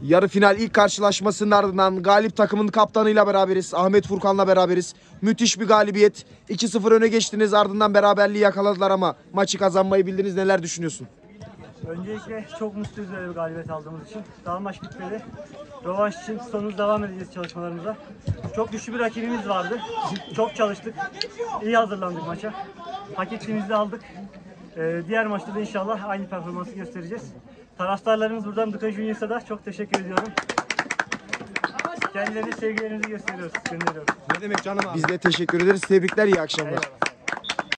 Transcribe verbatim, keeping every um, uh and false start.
Yarı final ilk karşılaşmasının ardından galip takımın kaptanıyla beraberiz. Ahmet Furkan'la beraberiz. Müthiş bir galibiyet. iki sıfır öne geçtiniz, ardından beraberliği yakaladılar ama maçı kazanmayı bildiniz. Neler düşünüyorsun? Öncelikle çok mutluyuz böyle bir galibiyet aldığımız için. Daha maç bitmedi. Rövanş için sonumuz devam edeceğiz çalışmalarımıza. Çok güçlü bir rakibimiz vardı. Çok çalıştık. İyi hazırlandık maça. Hak ettiğimizi aldık. Ee, diğer maçta da inşallah aynı performansı göstereceğiz. Taraftarlarımız buradan Duka Juniors'a da çok teşekkür ediyorum. Kendilerine sevgilerimizi gösteriyoruz, gönderiyoruz. Ne demek canım abi? Biz de teşekkür ederiz. Tebrikler, iyi akşamlar. Eyvallah.